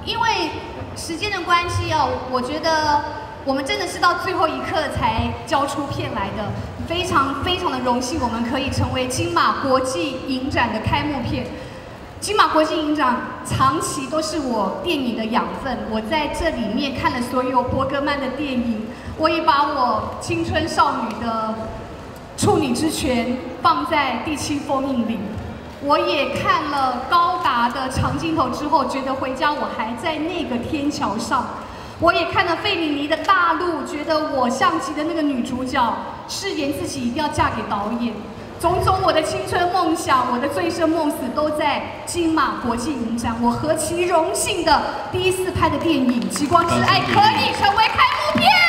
因为时间的关系哦，我觉得我们真的是到最后一刻才交出片来的，非常非常的荣幸，我们可以成为金马国际影展的开幕片。金马国际影展长期都是我电影的养分，我在这里面看了所有伯格曼的电影，我也把我青春少女的处女之泉放在第7封印里。我也看了高达的长镜头之后，觉得回家我还在那个天桥上。我也看了费里尼的大陆，觉得我像极的那个女主角，誓言自己一定要嫁给导演。种种我的青春梦想，我的醉生梦死，都在金马国际影展。我何其荣幸的第一次拍的电影《极光之爱》可以成为开幕片。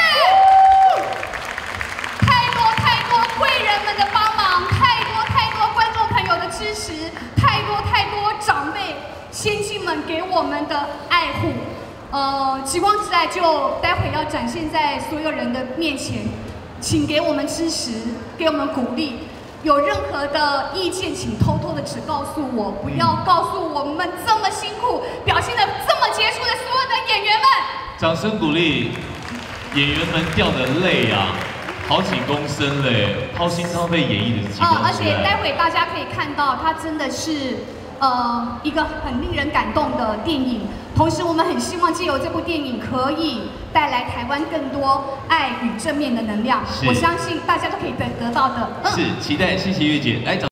太多贵人们的帮忙，太多观众朋友的支持，太多长辈先进们给我们的爱护。极光之爱就待会要展现在所有人的面前，请给我们支持，给我们鼓励。有任何的意见，请偷偷的只告诉我，不要告诉我们这么辛苦、表现的这么杰出的所有的演员们。 掌声鼓励演员们掉的泪啊，好几公升嘞，掏心掏肺演绎的极光之爱。 而且待会大家可以看到，它真的是一个很令人感动的电影。同时，我们很希望借由这部电影可以带来台湾更多爱与正面的能量。我相信大家都可以得到的。 是，期待，谢谢月姐来。